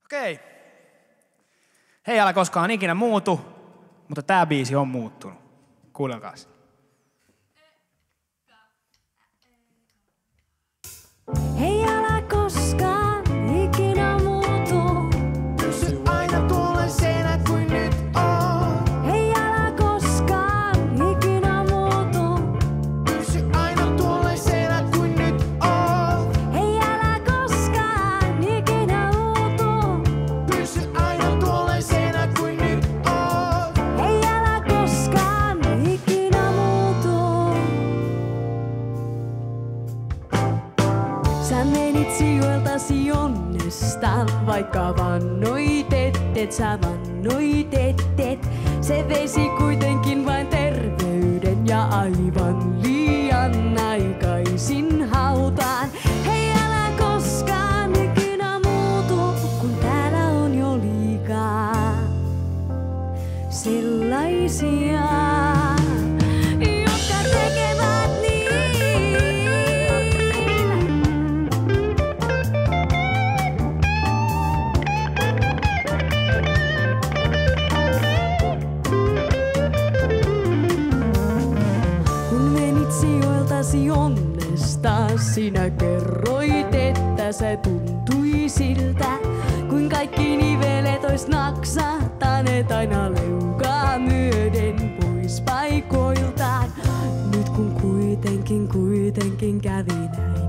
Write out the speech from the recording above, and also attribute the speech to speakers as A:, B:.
A: Okei. Hei, älä koskaan ikinä muutu, mutta tää biisi on muuttunut. Kuunnelkaas.
B: Hei, älä koskaan ikinä muutu.
C: Pysy aina tuollaisena kuin nyt oot.
B: Hei, älä koskaan ikinä muutu.
C: Pysy aina tuollaisena kuin nyt oot.
B: Hei, älä koskaan ikinä muutu.
C: Pysy aina tuollaisena kuin nyt oot.
B: Hei, älä koskaan ikinä muutu. Sä menit sijoiltasi onnesta, vaikka vannoit, et sä vannoit, et. Se veisi kuitenkin vain terveyden ja aivan liian aikaisin hautaan. Hei, älä koskaan ikinä muutu, kun täällä on jo liikaa sellaisia, jotka tekevät niin. Kun menit sijoiltasi onnesta, sinä kerroit, että se tuntui siltä, kuin kaikki nivelet ois naksahtaneet aina leukaa myöden pois paikoiltaan. Nyt kun kuitenkin kävi näin.